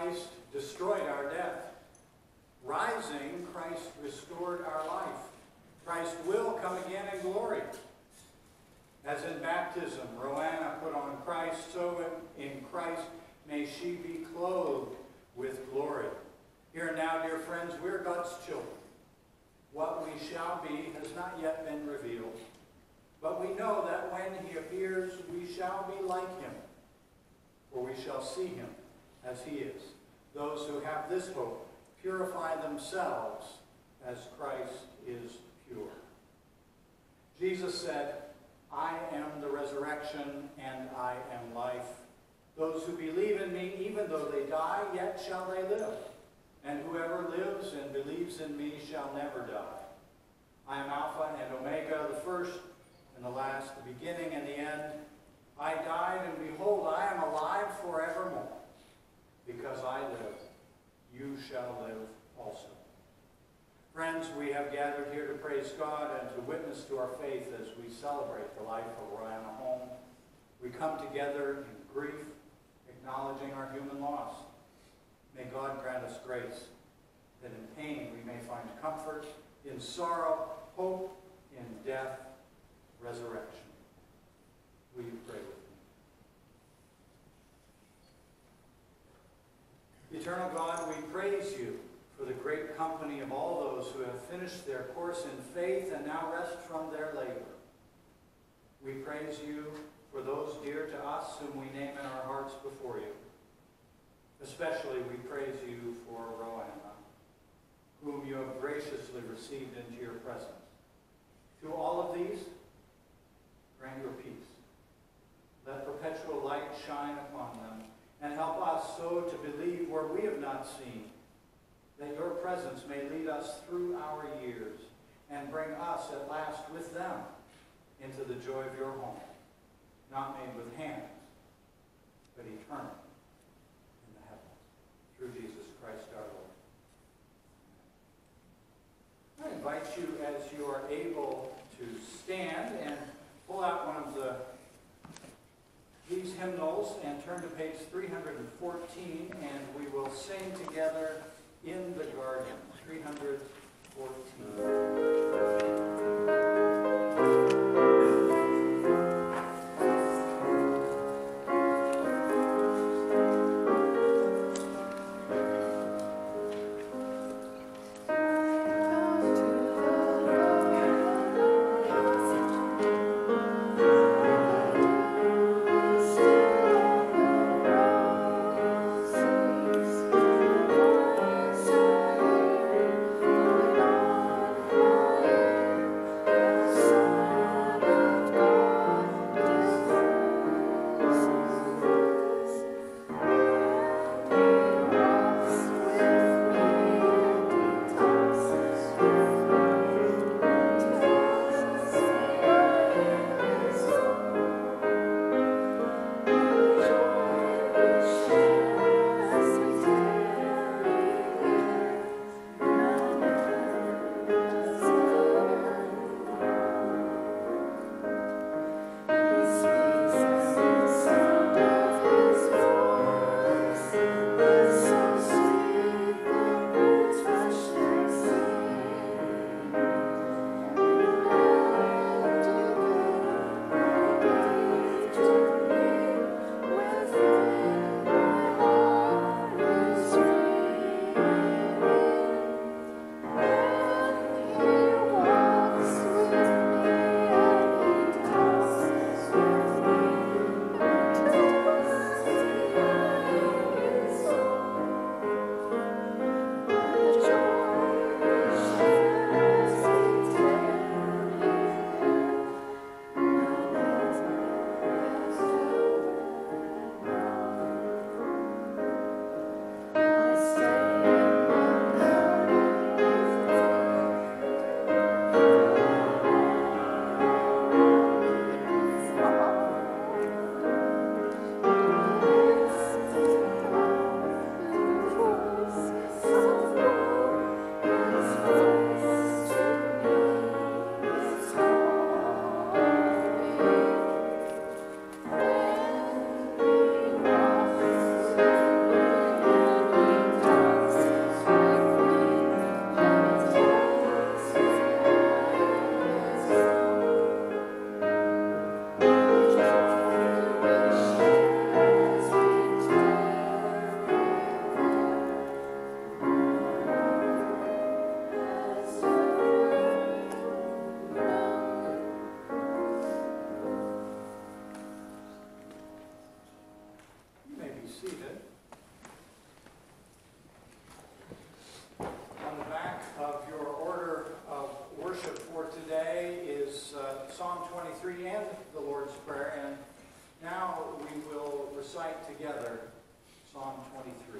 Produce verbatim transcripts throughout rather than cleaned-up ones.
Christ destroyed our death. Rising, Christ restored our life. Christ will come again in glory. As in baptism, Roanna put on Christ, so in Christ may she be clothed with glory. Here and now, dear friends, we're God's children. What we shall be has not yet been revealed. But we know that when he appears, we shall be like him, for we shall see him as he is. Those who have this hope purify themselves as Christ is pure. Jesus said, I am the resurrection and I am life. Those who believe in me, even though they die, yet shall they live. And whoever lives and believes in me shall never die. I am Alpha and Omega, the first and the last, the beginning and the end. I died, and behold, I am alive forevermore. Because I live, you shall live also. Friends, we have gathered here to praise God and to witness to our faith as we celebrate the life of Roanna Home. We come together in grief, acknowledging our human loss. May God grant us grace, that in pain we may find comfort, in sorrow, hope, in death, resurrection. Will you pray with me? Eternal God, we praise you for the great company of all those who have finished their course in faith and now rest from their labor. We praise you for those dear to us whom we name in our hearts before you. Especially we praise you for Roanna, whom you have graciously received into your presence. To all of these, grant your peace. Let perpetual light shine upon them, and help us so to believe where we have not seen, that your presence may lead us through our years and bring us at last with them into the joy of your home, not made with hands, but eternal in the heavens. Through Jesus Christ our Lord. I invite you, as you are able, to stand and pull out one of the these hymnals and turn to page three hundred fourteen, and we will sing together In the Garden, three hundred fourteen. Thank you. recite together Psalm twenty-three.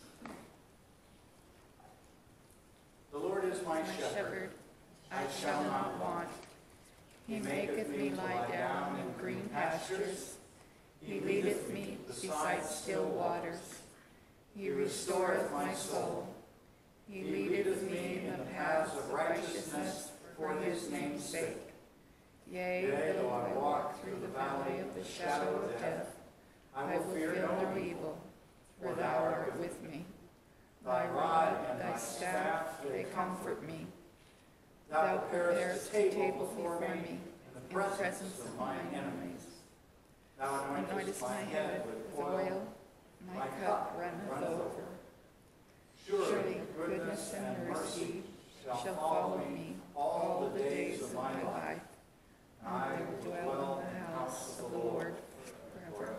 The Lord is my, My shepherd, shepherd, I shall not want. He maketh me lie down in green pastures. He leadeth me beside still waters. He restoreth my soul. He leadeth me in the paths of righteousness for his name's sake. Yea, though I walk through the valley of the shadow of death, I will fear no evil, for thou art with me. Thy rod and thy staff, they comfort me. Thou preparest a table before me in the presence of mine enemies. Thou Anointest my head with oil, my cup runneth over. Surely goodness and mercy shall follow me all the days of my life. I will dwell in the house of the Lord forever.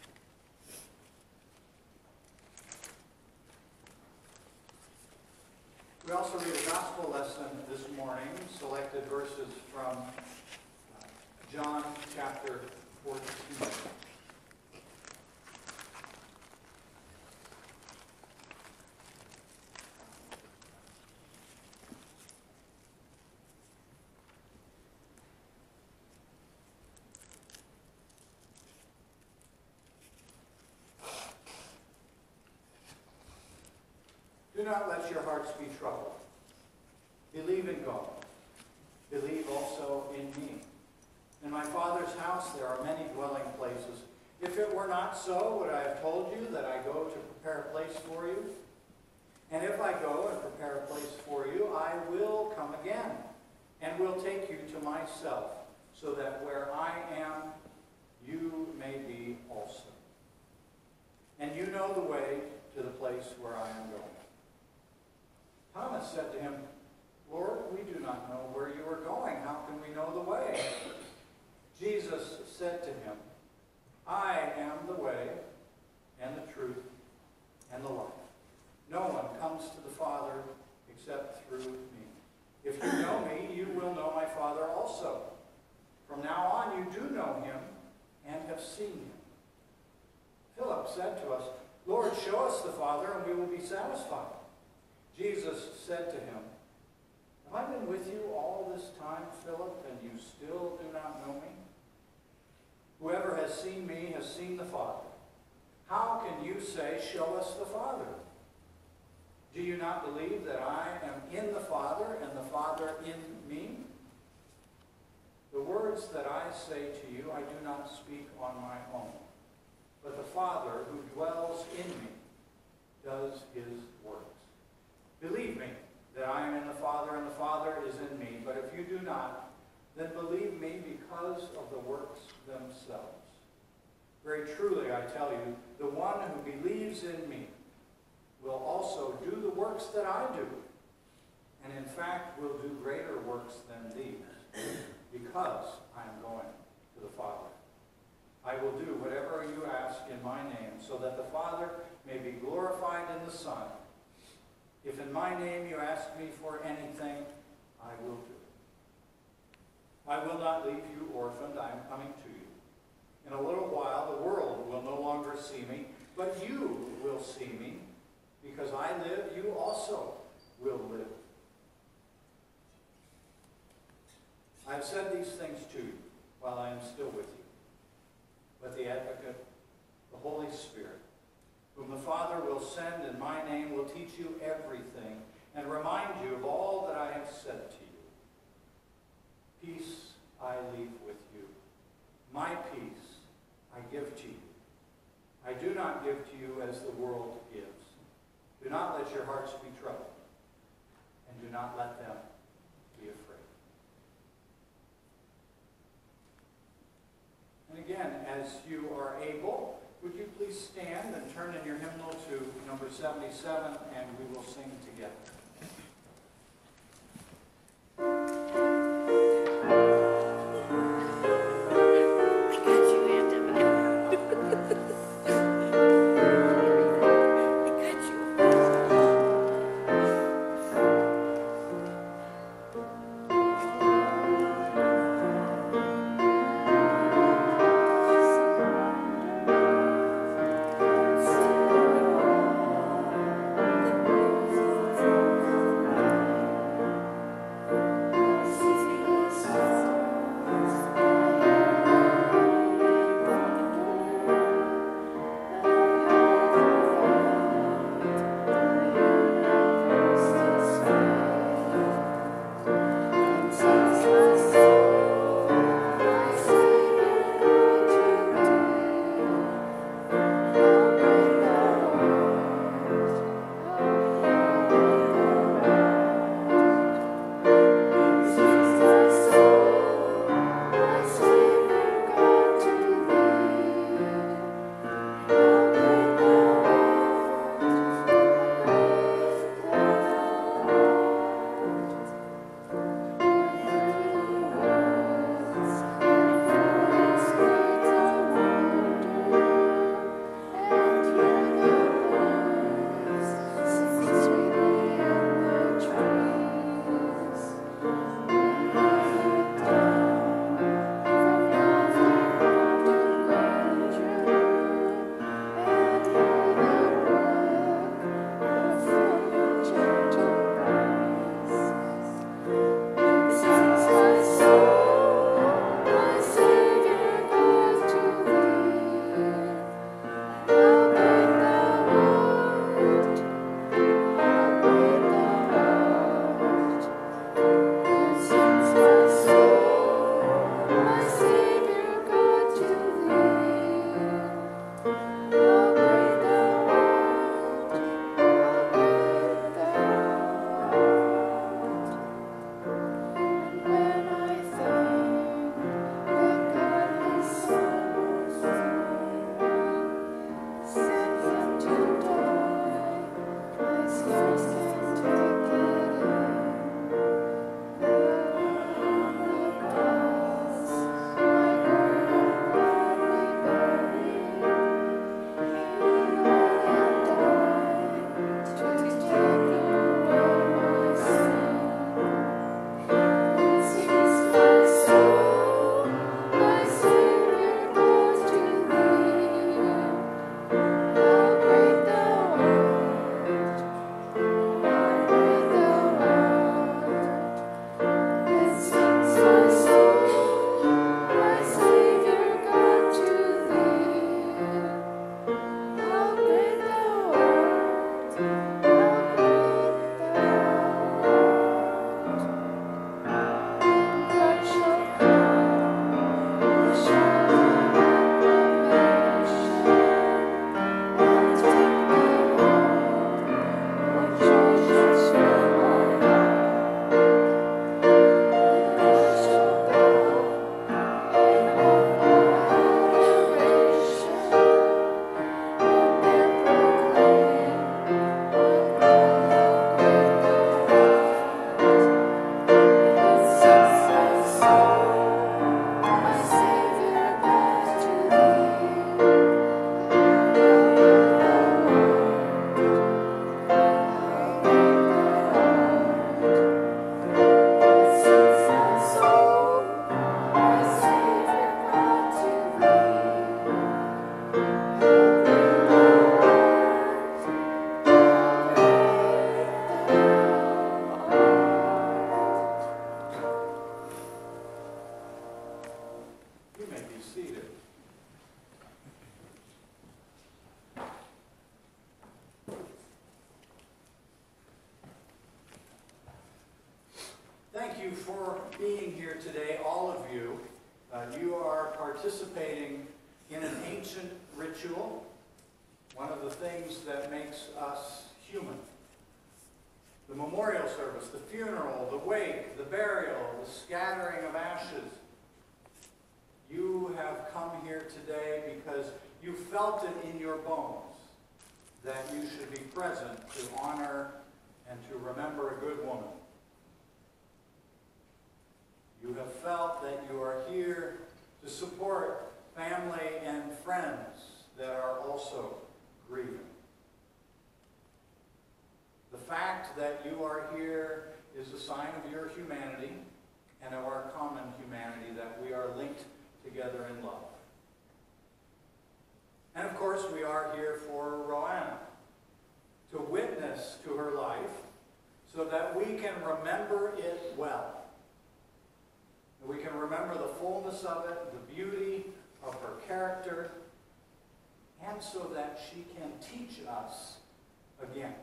We also read a gospel lesson this morning, selected verses from uh, John chapter fourteen. Do not let your hearts be troubled. Believe in God. Believe also in me. In my Father's house there are many dwelling places. If it were not so, would I have told you that I go to prepare a place for you? And if I go and prepare a place for you, I will come again, and will take you to myself, so that where I am, you may be also. And you know the way to the place where I am going. Thomas said to him, Lord, we do not know where you are going. How can we know the way? Jesus said to him, I am the way and the truth and the life. No one comes to the Father except through me. If you know me, you will know my Father also. From now on you do know him and have seen him. Philip said to us, Lord, show us the Father, and we will be satisfied. Jesus said to him, have I been with you all this time, Philip, and you still do not know me? Whoever has seen me has seen the Father. How can you say, show us the Father? Do you not believe that I am in the Father and the Father in me? The words that I say to you I do not speak on my own, but the Father who dwells in me does his works. Believe me that I am in the Father and the Father is in me, but if you do not, then believe me because of the works themselves. Very truly I tell you, the one who believes in me will also do the works that I do, and in fact will do greater works than these, because I am going to the Father. I will do whatever you ask in my name, so that the Father may be glorified in the Son. If in my name you ask me for anything, I will do it. I will not leave you orphaned. I am coming to you. In a little while the world will no longer see me, but you will see me. Because I live, you also will live. I have said these things to you while I am still with you. But the Advocate, the Holy Spirit, whom the Father will send in my name, will teach you everything and remind you of all that I have said to you. Peace I leave with you. My peace I give to you. I do not give to you as the world gives. Do not let your hearts be troubled, and do not let them be afraid. And again, as you are able, would you please stand and turn in your hymnal to number seventy-seven, and we will sing together. Thank you. you for being here today, all of you. Uh, you are participating in an ancient ritual, one of the things that makes us human. The memorial service, the funeral, the wake, the burial, the scattering of ashes. You have come here today because you felt it in your bones that you should be present to honor and to remember a good woman. You have felt that you are here to support family and friends that are also grieving. The fact that you are here is a sign of your humanity and of our common humanity, that we are linked together in love. And of course, we are here for Roanna, to witness to her life so that we can remember it well. We can remember the fullness of it, the beauty of her character, and so that she can teach us again.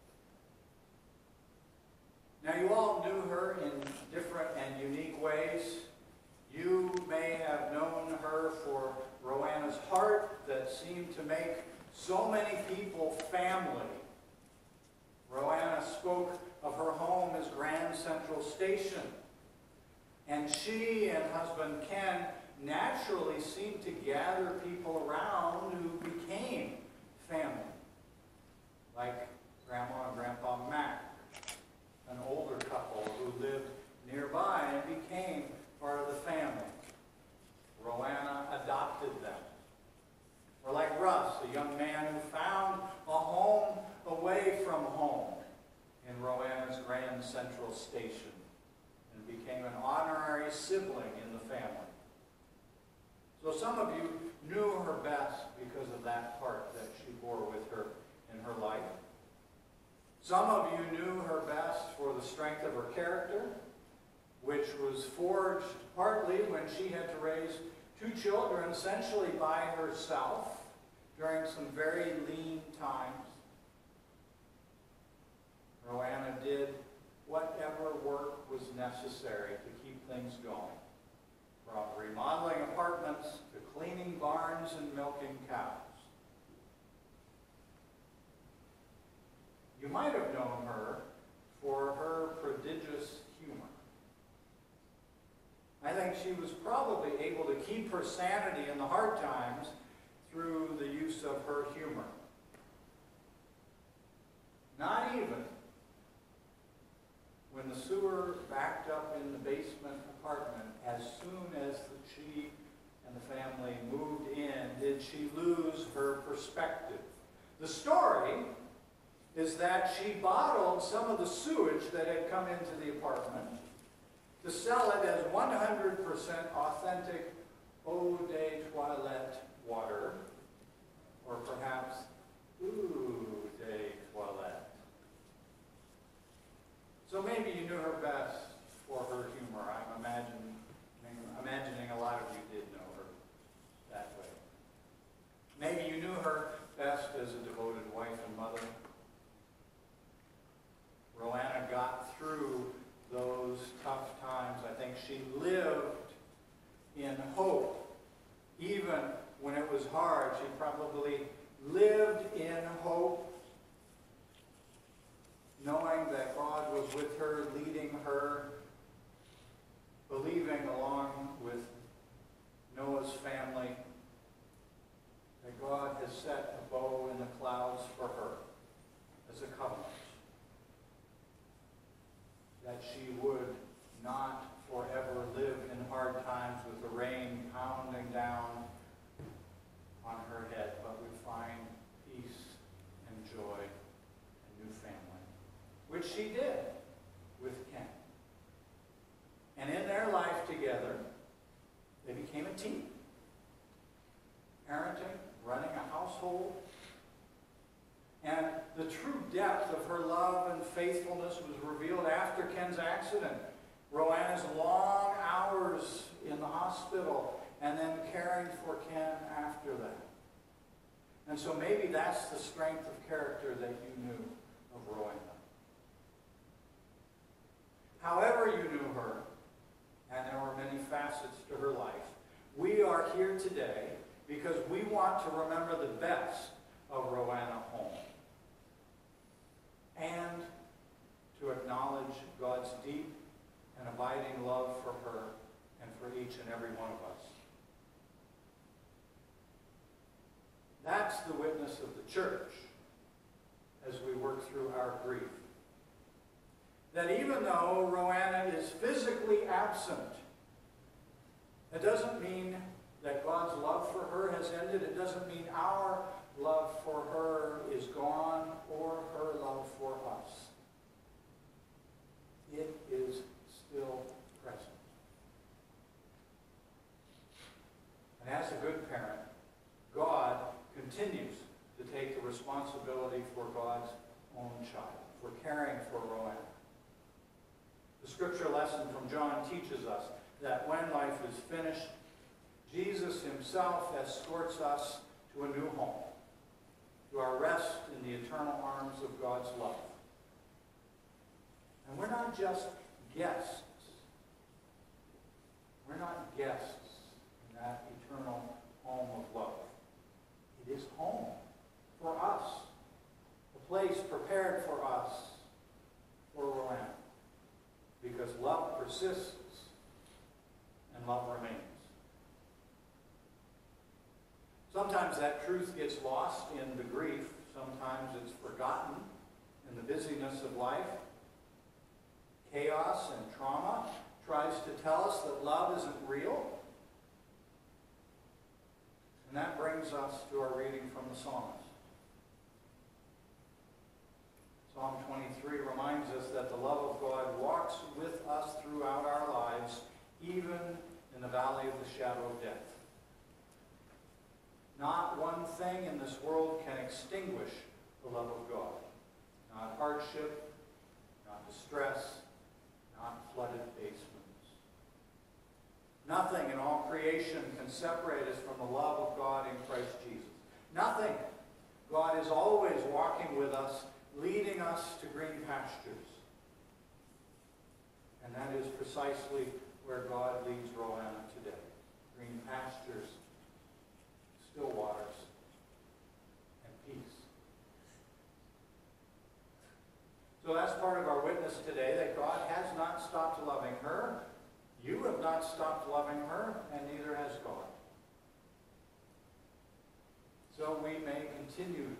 Now, you all knew her in different and unique ways. You may have known her for Roanna's heart that seemed to make so many people family. Roanna spoke of her home as Grand Central Station. And she and husband Ken naturally seemed to gather people around who became family. Like Grandma and Grandpa Mac, an older couple who lived nearby and became part of the family. Roanna adopted them. Or like Russ, a young man who found a home away from home in Roanna's Grand Central Station, became an honorary sibling in the family. So some of you knew her best because of that part that she bore with her in her life. Some of you knew her best for the strength of her character, which was forged partly when she had to raise two children essentially by herself during some very lean times. Roanna did whatever work was necessary to keep things going, from remodeling apartments to cleaning barns and milking cows. You might have known her for her prodigious humor. I think she was probably able to keep her sanity in the hard times through the use of her humor. Not even when the sewer backed up in the basement apartment, as soon as she and the family moved in, did she lose her perspective. The story is that she bottled some of the sewage that had come into the apartment to sell it as one hundred percent authentic eau de toilette water, or perhaps eau de toilette. So maybe you knew her best for her humor. I'm imagining, imagining a lot of you did know her that way. Maybe you knew her best as a devoted wife and mother. Roanna got through those tough times. I think she lived in hope. Even when it was hard, she probably lived in hope, knowing that God was with her, leading her, believing along with Noah's family that God has set a bow in the clouds for her as a covenant, that she would not forever live in hard times with the rain pounding down on her head, but would find peace and joy and new family, which she did with Ken. And in their life together, they became a team. Parenting, running a household. And the true depth of her love and faithfulness was revealed after Ken's accident. Roanna's long hours in the hospital and then caring for Ken after that. And so maybe that's the strength of character that you knew of Roanna. However you knew her, facets to her life. We are here today because we want to remember the best of Rowena Home and to acknowledge God's deep and abiding love for her and for each and every one of us. That's the witness of the church as we work through our grief. That even though Rowena is physically absent, it doesn't mean that God's love for her has ended. It doesn't mean our love for her is gone or her love for us. It is still present. And as a good parent, God continues to take the responsibility for God's own child, for caring for Rowena. The scripture lesson from John teaches us that when life is finished, Jesus himself escorts us to a new home, to our rest in the eternal arms of God's love. And we're not just guests. We're not guests in that eternal home of love. It is home for us, a place prepared for us, for Rowena, because love persists and love remains. Sometimes that truth gets lost in the grief. Sometimes it's forgotten in the busyness of life. Chaos and trauma tries to tell us that love isn't real. And that brings us to our reading from the Psalms. Psalm twenty-three reminds us that the love of God walks with us throughout our lives, even in the valley of the shadow of death. Not one thing in this world can extinguish the love of God. Not hardship, not distress, not flooded basements. Nothing in all creation can separate us from the love of God in Christ Jesus. Nothing. God is always walking with us, leading us to green pastures. And that is precisely where God leads Rowena today. Green pastures, still waters, and peace. So that's part of our witness today, that God has not stopped loving her. You have not stopped loving her, and neither has God. So we may continue